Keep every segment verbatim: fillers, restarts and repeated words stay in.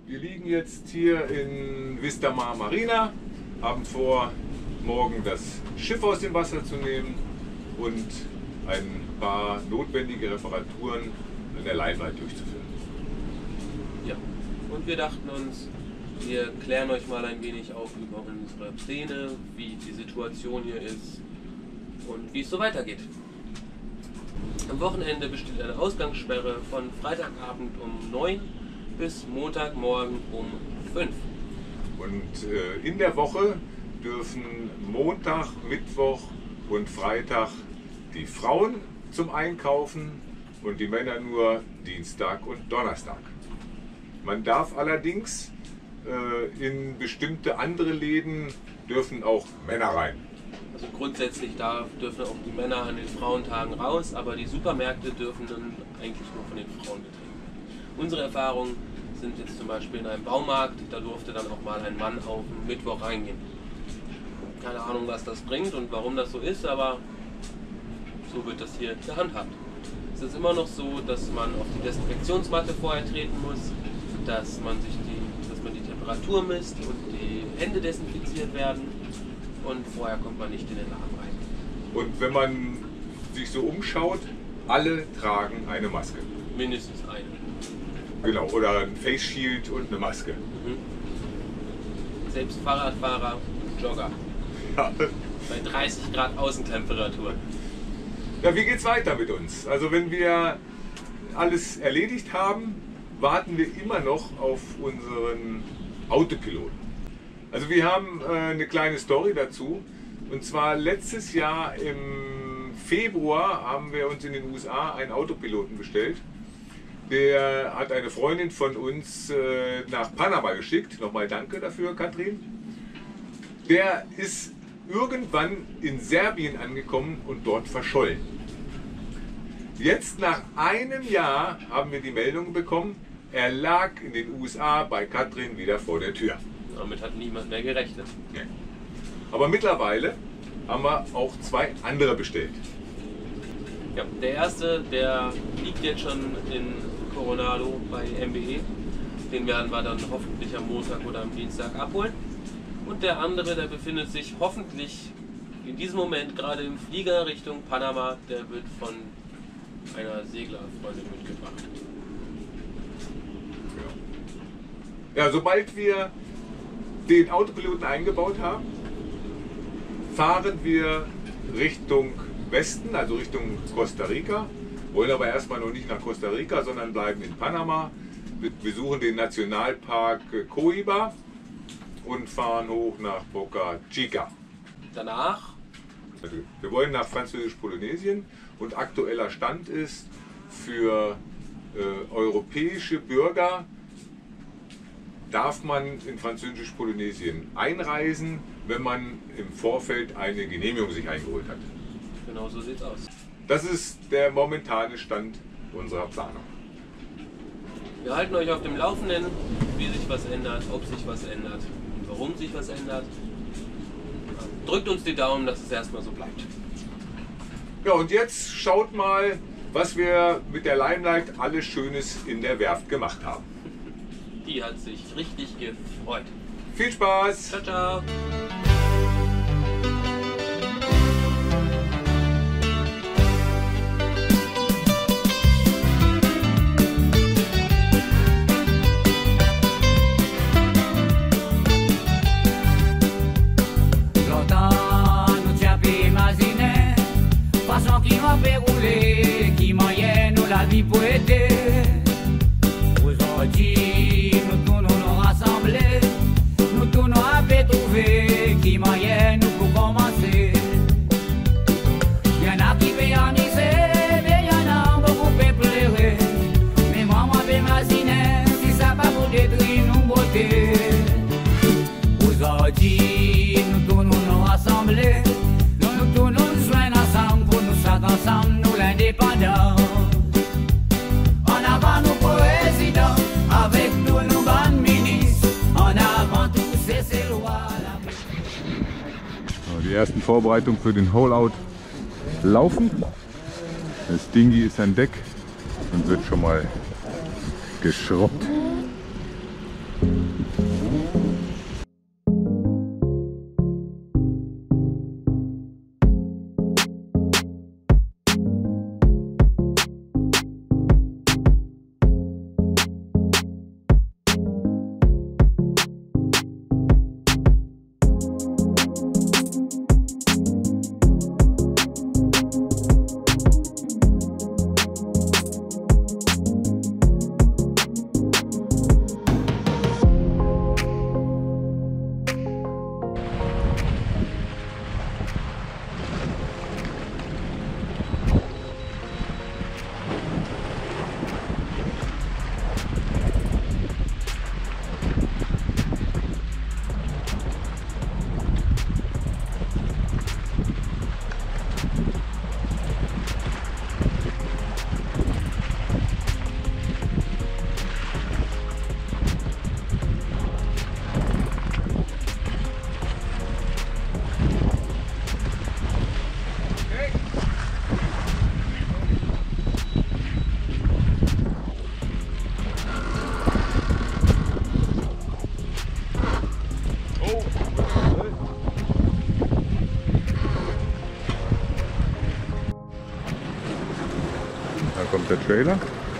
Wir liegen jetzt hier in Vista Mar Marina, haben vor, morgen das Schiff aus dem Wasser zu nehmen und ein paar notwendige Reparaturen an der Limelight durchzuführen. Ja, und wir dachten uns, wir klären euch mal ein wenig auf über unsere Pläne, wie die Situation hier ist und wie es so weitergeht. Am Wochenende besteht eine Ausgangssperre von Freitagabend um neun bis Montagmorgen um fünf. Und äh, in der Woche dürfen Montag, Mittwoch und Freitag die Frauen zum Einkaufen und die Männer nur Dienstag und Donnerstag. Man darf allerdings äh, in bestimmte andere Läden dürfen auch Männer rein. Also grundsätzlich darf, dürfen auch die Männer an den Frauentagen raus, aber die Supermärkte dürfen dann eigentlich nur von den Frauen betrieben werden. Unsere Erfahrungen sind jetzt zum Beispiel in einem Baumarkt, da durfte dann auch mal ein Mann auf den Mittwoch reingehen. Keine Ahnung, was das bringt und warum das so ist, aber so wird das hier gehandhabt. Es ist immer noch so, dass man auf die Desinfektionsmatte vorher treten muss, dass man, sich die, dass man die Temperatur misst und die Hände desinfiziert werden und vorher kommt man nicht in den Laden rein. Und wenn man sich so umschaut, alle tragen eine Maske. Mindestens eine. Genau, oder ein Face Shield und eine Maske. Mhm. Selbst Fahrradfahrer, Jogger. Ja. Bei dreißig Grad Außentemperatur. Ja, wie geht's weiter mit uns? Also wenn wir alles erledigt haben, warten wir immer noch auf unseren Autopiloten. Also wir haben äh, eine kleine Story dazu. Und zwar letztes Jahr im Februar haben wir uns in den U S A einen Autopiloten bestellt. Der hat eine Freundin von uns äh, nach Panama geschickt. Nochmal danke dafür, Katrin. Der ist irgendwann in Serbien angekommen und dort verschollen. Jetzt nach einem Jahr haben wir die Meldung bekommen, er lag in den U S A bei Katrin wieder vor der Tür. Damit hat niemand mehr gerechnet. Nee. Aber mittlerweile haben wir auch zwei andere bestellt. Ja, der erste, der liegt jetzt schon in Coronado bei M B E. Den werden wir dann hoffentlich am Montag oder am Dienstag abholen. Und der andere, der befindet sich hoffentlich in diesem Moment gerade im Flieger Richtung Panama. Der wird von einer Seglerfreundin mitgebracht. Ja, sobald wir den Autopiloten eingebaut haben, fahren wir Richtung Westen, also Richtung Costa Rica. Wollen aber erstmal noch nicht nach Costa Rica, sondern bleiben in Panama. Wir besuchen den Nationalpark Coiba und fahren hoch nach Boca Chica. Danach? Also wir wollen nach Französisch-Polynesien und aktueller Stand ist, für äh, europäische Bürger darf man in Französisch-Polynesien einreisen, wenn man im Vorfeld eine Genehmigung sich eingeholt hat. Genau so sieht's aus. Das ist der momentane Stand unserer Planung. Wir halten euch auf dem Laufenden, wie sich was ändert, ob sich was ändert und warum sich was ändert. Drückt uns die Daumen, dass es erstmal so bleibt. Ja, und jetzt schaut mal, was wir mit der Limelight alles Schönes in der Werft gemacht haben. Die hat sich richtig gefreut. Viel Spaß! Ciao, ciao! Aujourd'hui, nous tous nous nous rassembler, nous tous nous avons trouvé qui moyen nous pour commencer. Y'en a qui veulent amuser, mais y'en a beaucoup qui pleurer. Mais moi, moi, je m'imagine si ça va pour détruire nos beautés. Aujourd'hui, nous tous nous nous rassembler, nous nous tous nous joindre ensemble pour nous faire ensemble, nous l'indépendance. Die ersten Vorbereitungen für den Hole-Out laufen. Das Dingi ist an Deck und wird schon mal geschrubbt. kommt der Trailer.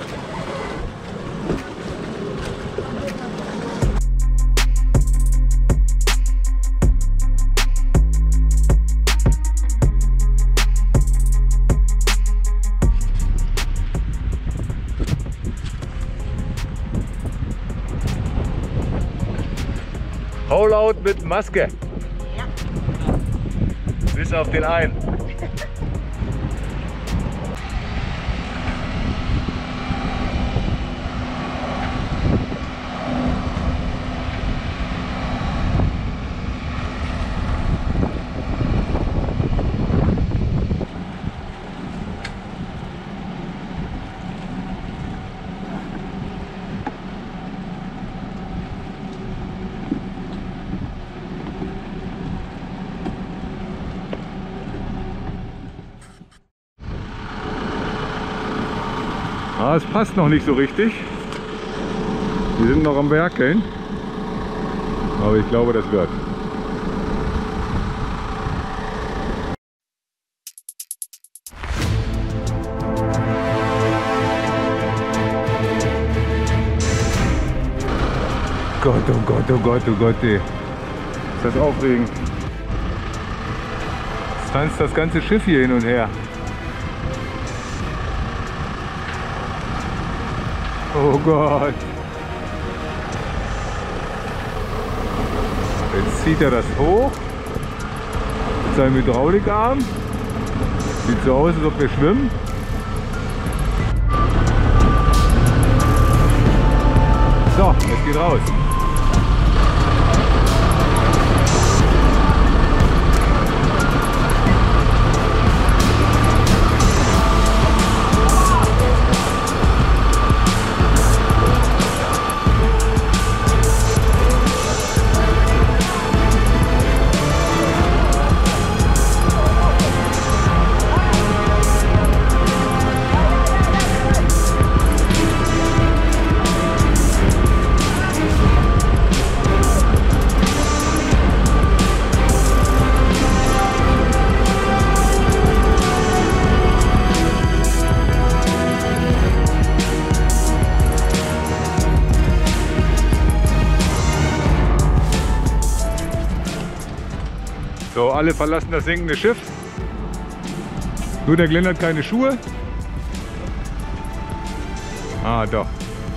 Rollout mit Maske. Ja. Bis auf den einen. Ah, es passt noch nicht so richtig. Wir sind noch am Werkeln. Aber ich glaube, das wird. Gott, oh Gott, oh Gott, oh Gott, ey. Ist das aufregend. Jetzt tanzt das ganze Schiff hier hin und her. Oh Gott. Jetzt zieht er das hoch mit seinem Hydraulikarm. Sieht so aus, als ob wir schwimmen. So, jetzt geht raus. So, alle verlassen das sinkende Schiff. Nur der Glenn hat keine Schuhe. Ah, doch.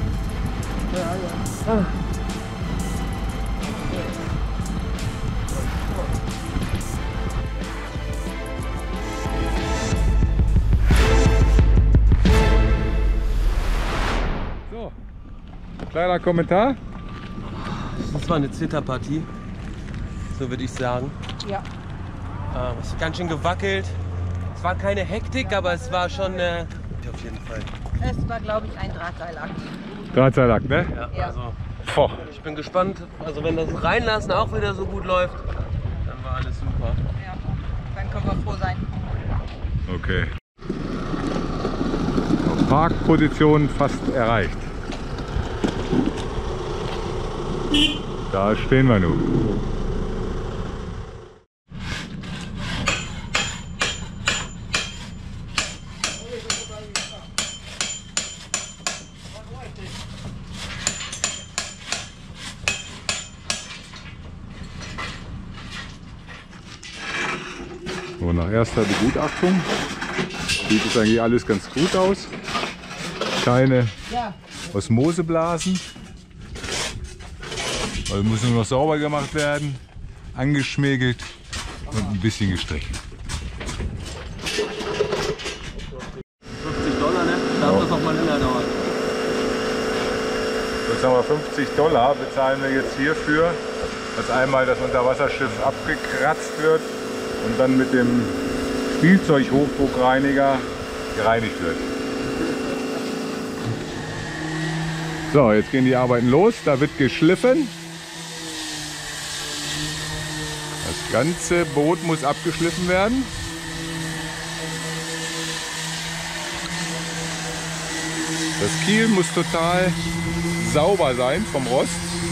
So, kleiner Kommentar. Das war eine Zitterpartie, so würde ich sagen. Ja. Ähm, es ist ganz schön gewackelt. Es war keine Hektik, aber es war schon äh, auf jeden Fall. Es war, glaube ich, ein Drahtseilakt. Drahtseilakt, ne? Ja, Ja. also Boah. ich bin gespannt. Also wenn das Reinlassen auch wieder so gut läuft, dann war alles super. Ja. Dann können wir froh sein. Okay. Parkposition fast erreicht. Da stehen wir nun. So, nach erster Begutachtung sieht es eigentlich alles ganz gut aus. Keine Osmoseblasen. Also muss nur noch sauber gemacht werden, angeschmägelt und ein bisschen gestrichen. fünfzig Dollar, ne? Darf Ja. das auch mal länger dauern? Jetzt haben wir fünfzig Dollar bezahlen wir jetzt hierfür, dass einmal das Unterwasserschiff abgekratzt wird und dann mit dem Spielzeughochdruckreiniger gereinigt wird. So, jetzt gehen die Arbeiten los. Da wird geschliffen. Das ganze Boot muss abgeschliffen werden. Das Kiel muss total sauber sein vom Rost.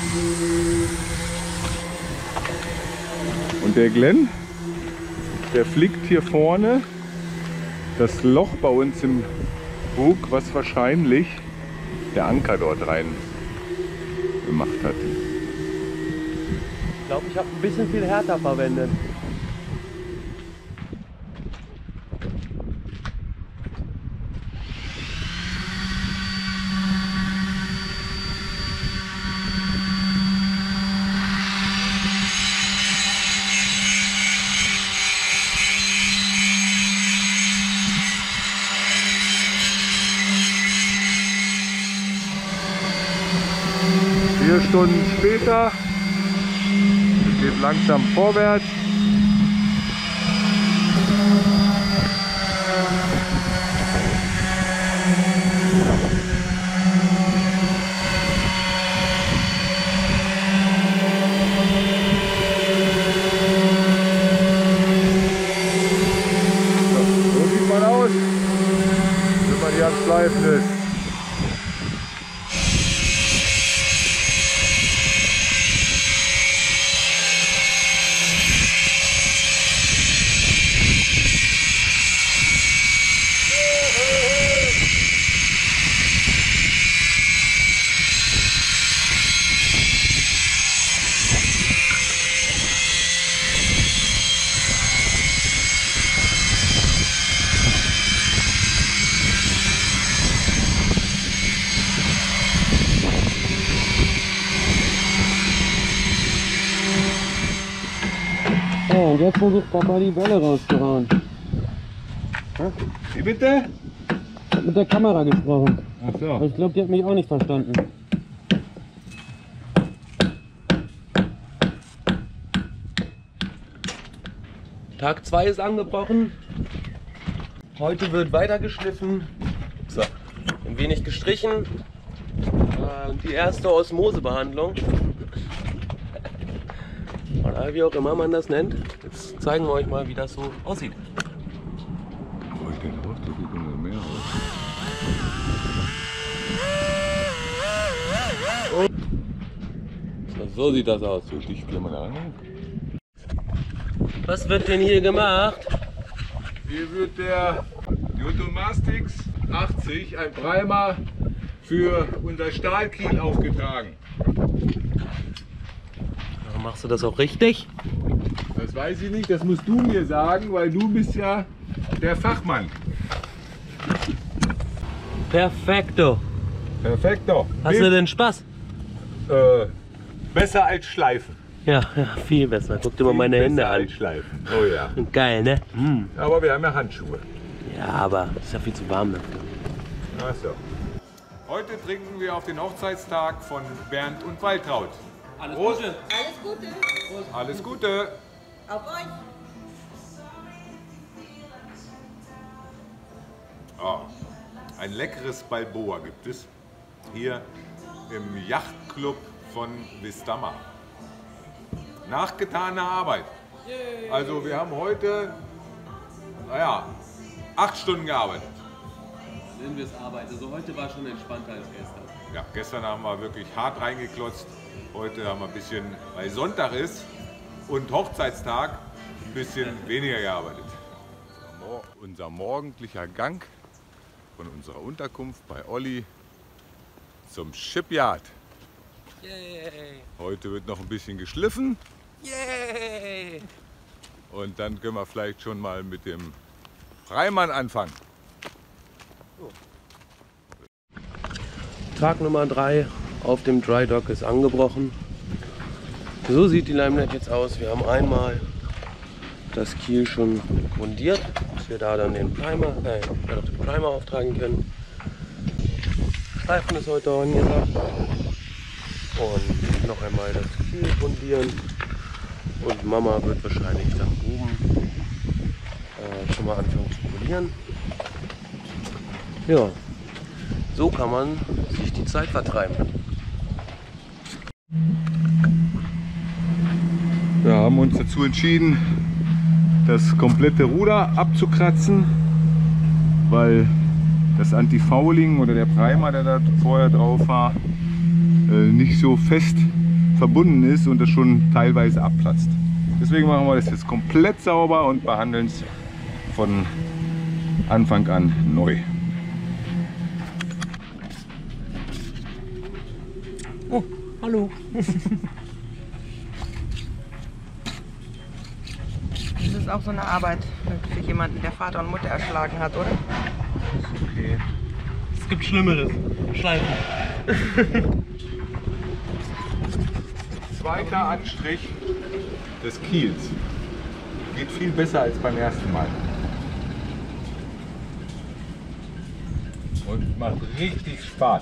Und der Glenn, der flickt hier vorne das Loch bei uns im Bug, was wahrscheinlich der Anker dort rein gemacht hat. Ich glaube, ich habe ein bisschen viel härter verwendet. Vier Stunden später, es geht langsam vorwärts. So sieht man aus, wenn man hier am Schleifen ist. Ja, und jetzt versucht Papa die Bälle rauszuhauen. Wie bitte? Ich hab mit der Kamera gesprochen. Ach so. Aber ich glaube, die hat mich auch nicht verstanden. Tag zwei ist angebrochen. Heute wird weiter geschliffen. So. Ein wenig gestrichen. Äh, die erste Osmosebehandlung. Oder wie auch immer man das nennt. Jetzt zeigen wir euch mal, wie das so aussieht. Oh, ich denke auch, so viel kommt mehr raus. So, so sieht das aus. So dicht kann man an. Was wird denn hier gemacht? Hier wird der Jotomastix achtzig, ein Primer für unser Stahlkiel aufgetragen. Machst du das auch richtig? Das weiß ich nicht, das musst du mir sagen, weil du bist ja der Fachmann. Perfekto. Perfekto. Hast du denn Spaß? Äh, besser als Schleifen. Ja, ja, viel besser. Guck dir mal meine Viel Hände besser an. als Schleifen. Oh ja. Geil, ne? Hm. Aber wir haben ja Handschuhe. Ja, aber es ist ja viel zu warm dafür. Ach so. Heute trinken wir auf den Hochzeitstag von Bernd und Waltraud. Alles Prost. Gute. Alles Gute. Alles Gute. Auf euch. Oh, ein leckeres Balboa gibt es hier im Yachtclub von Vistama. Nachgetane Arbeit. Also wir haben heute, naja, acht Stunden gearbeitet. Nennen wir es Arbeit. Also heute war schon entspannter als gestern. Ja, gestern haben wir wirklich hart reingeklotzt. Heute haben wir ein bisschen, weil Sonntag ist und Hochzeitstag, ein bisschen weniger gearbeitet. Unser morgendlicher Gang von unserer Unterkunft bei Olli zum Shipyard. Yay! Heute wird noch ein bisschen geschliffen Yay! und dann können wir vielleicht schon mal mit dem Freimann anfangen. Tag Nummer drei auf dem Dry Dock ist angebrochen. So sieht die Limenet jetzt aus. Wir haben einmal das Kiel schon grundiert, dass wir da dann den Primer, äh, ja, den Primer auftragen können. Streifen ist heute angesagt. Und noch einmal das Kiel grundieren. Und Mama wird wahrscheinlich dann oben äh, schon mal anfangen zu polieren. Ja, so kann man sich die Zeit vertreiben. Wir haben uns dazu entschieden, das komplette Ruder abzukratzen, weil das Anti-Fouling oder der Primer, der da vorher drauf war, nicht so fest verbunden ist und das schon teilweise abplatzt. Deswegen machen wir das jetzt komplett sauber und behandeln es von Anfang an neu. Oh, hallo. Das ist auch so eine Arbeit für jemanden, der Vater und Mutter erschlagen hat, oder? Okay. Es gibt Schlimmeres. Schleifen. Zweiter Anstrich des Kiels. Geht viel besser als beim ersten Mal. Und macht richtig Spaß.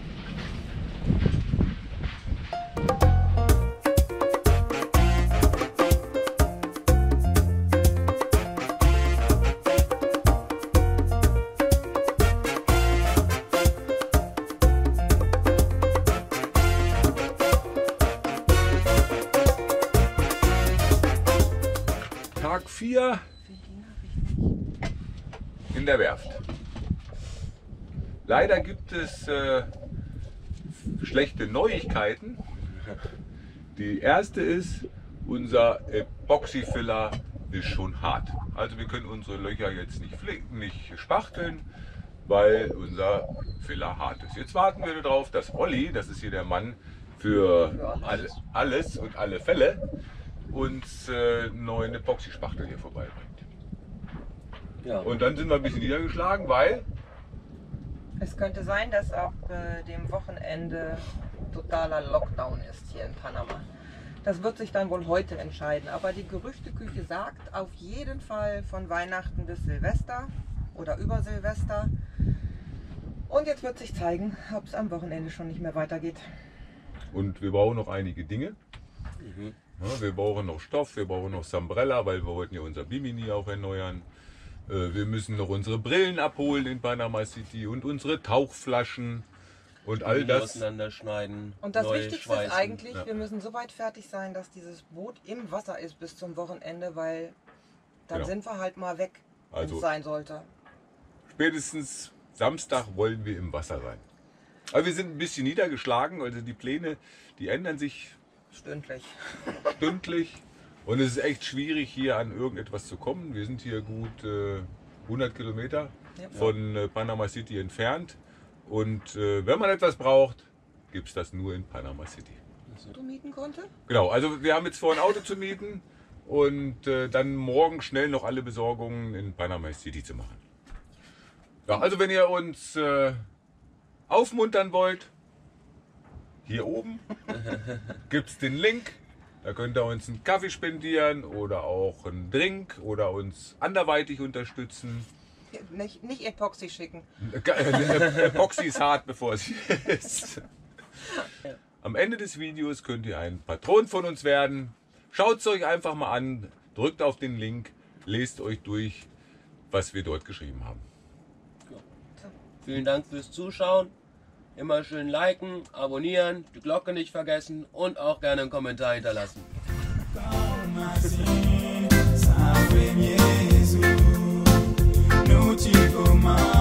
Tag vier in der Werft. Leider gibt es äh, schlechte Neuigkeiten. Die erste ist, unser Epoxy-Filler ist schon hart. Also wir können unsere Löcher jetzt nicht flicken, nicht spachteln, weil unser Filler hart ist. Jetzt warten wir darauf, dass Olli, das ist hier der Mann für alle, alles und alle Fälle, uns äh, einen neuen Epoxy-Spachtel hier vorbeibringt. Ja. Und dann sind wir ein bisschen niedergeschlagen, weil Es könnte sein, dass ab äh, dem Wochenende totaler Lockdown ist hier in Panama. Das wird sich dann wohl heute entscheiden. Aber die Gerüchteküche sagt auf jeden Fall von Weihnachten bis Silvester oder über Silvester. Und jetzt wird sich zeigen, ob es am Wochenende schon nicht mehr weitergeht. Und wir brauchen noch einige Dinge. Mhm. Ja, wir brauchen noch Stoff, wir brauchen noch Sambrella, weil wir wollten ja unser Bimini auch erneuern. Äh, wir müssen noch unsere Brillen abholen in Panama City und unsere Tauchflaschen und all das. Auseinanderschneiden. Und das neu Wichtigste schweißen. ist eigentlich, Ja. wir müssen so weit fertig sein, dass dieses Boot im Wasser ist bis zum Wochenende, weil dann Genau. sind wir halt mal weg, wenn Also- es sein sollte. Spätestens Samstag wollen wir im Wasser sein. Aber wir sind ein bisschen niedergeschlagen, also die Pläne, die ändern sich Stündlich. stündlich. Und es ist echt schwierig, hier an irgendetwas zu kommen. Wir sind hier gut äh, hundert Kilometer Ja. von äh, Panama City entfernt. Und äh, wenn man etwas braucht, gibt es das nur in Panama City. Du mieten konnte? Genau, also wir haben jetzt vor, ein Auto zu mieten und äh, dann morgen schnell noch alle Besorgungen in Panama City zu machen. Ja, also wenn ihr uns äh, aufmuntern wollt, hier oben gibt es den Link. Da könnt ihr uns einen Kaffee spendieren oder auch einen Drink oder uns anderweitig unterstützen. Nicht, nicht Epoxy schicken. Epoxy ist hart, bevor es ist. Am Ende des Videos könnt ihr ein Patron von uns werden. Schaut es euch einfach mal an, drückt auf den Link, lest euch durch, was wir dort geschrieben haben. Vielen Dank fürs Zuschauen. Immer schön liken, abonnieren, die Glocke nicht vergessen und auch gerne einen Kommentar hinterlassen. Sabe, Jesus, no te coma.